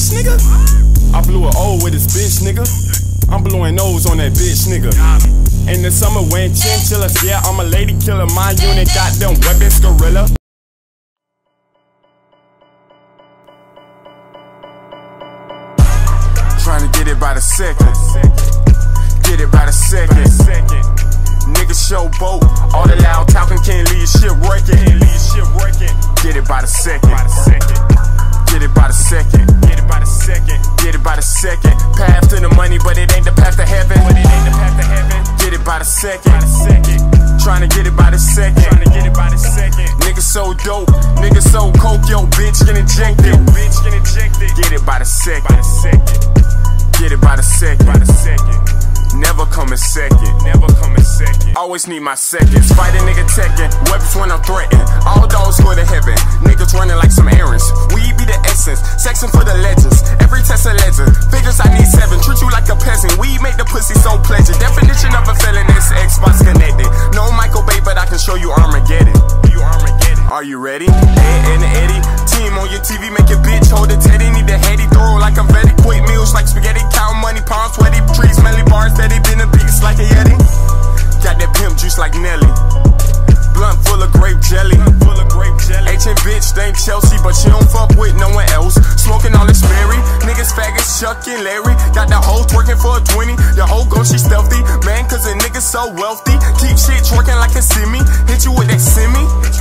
bitch, nigga. I blew an O with this bitch, nigga. I'm blowing O's on that bitch, nigga. In the summer wearing chinchillas, yeah, I'm a lady killer. My unit got them weapons, gorilla. Trying to get it by the second. Get it by the second. Niggas show boat. All the loud talking can't leave shit working. Get it by the second. Get it by the second. Get it by the second. Get it by the second. Path to the money, but it ain't the path to heaven. Get it by the second. Trying to get it by the second. Niggas so dope. Niggas so coke. Yo, bitch get injected. Get it by the second. Get it by the second. Never coming second. Always need my seconds. Fight a nigga Tekken. Weapons when I'm threatened. All dogs go to heaven. Niggas running like some errands. We be the essence. Section for the legends. Every test a legend. Figures I need 7. Treat you like a peasant. We make the pussy so pleasant. Definition of a felon is Xbox connected. No Michael Bay, but I can show you Armageddon. Are you ready? Ed and Eddie. Team on your TV, make your bitch hold it teddy. Need a heady, throw like a Vetti. Quick meals like spaghetti. Count money, palm sweaty. Trees, smelly bars, steady. Been a beast like a Yeti. Got that pimp juice like Nelly. Blunt full of grape jelly. H&M bitch, they ain't Chelsea, but she don't fuck with no one else. Smoking all this Mary. Niggas faggots, Chuck and Larry. Got the hoe twerking for a 20. The hoe go, she stealthy. Man, cause a nigga so wealthy. Keep shit twerking like a simi. Hit you with that simi.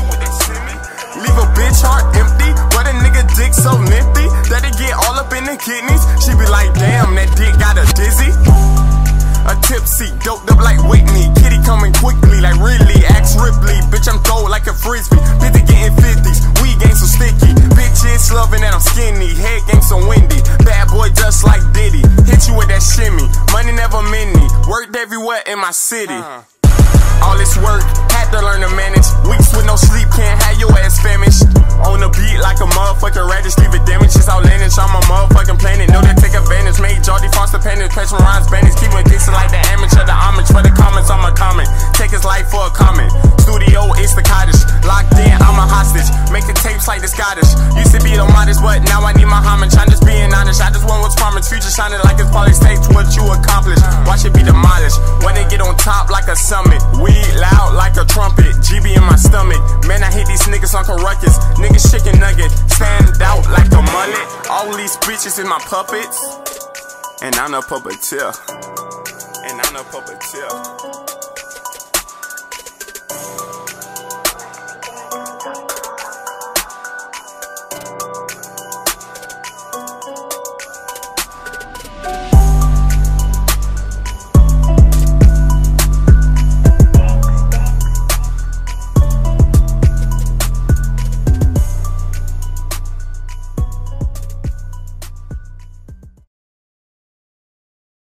Leave a bitch heart empty, but a nigga dick so nifty that it get all up in the kidneys. She be like, damn, that dick got her dizzy. A tipsy, doped up like Whitney. Kitty coming quickly, like really. Axe Ripley, bitch, I'm throwed like a frisbee. Bitch, getting 50s, we game so sticky. Bitches loving that I'm skinny, head game so windy. Bad boy just like Diddy, hit you with that shimmy. Money never mini, worked everywhere in my city. All this work, had to learn to manage. Weeks with no sleep, can't have your ass famished. On the beat like a motherfucking radish, leave it damaged. It's outlandish, I'm a motherfucking planet. Know that take advantage, made Jody Foster penance. Patron Rhymes bandage, keep it decent like the amateur. The homage for the comments, I'm a comment. Take his life for a comment. Studio, it's the cottage. Locked in, I'm a hostage. Make the tapes like the Scottish. Used to be the modest, but now I need my homage. I'm just being honest, I just want what's promised. Future shining like it's polished. Takes what you accomplish. Watch it be demolished. When they get on top like a summit. Weed loud like a trumpet, GB in my stomach. Man, I hit these niggas on ruckus. Niggas chicken nugget, stand out like a mullet. All these bitches is my puppets, and I'm a puppeteer.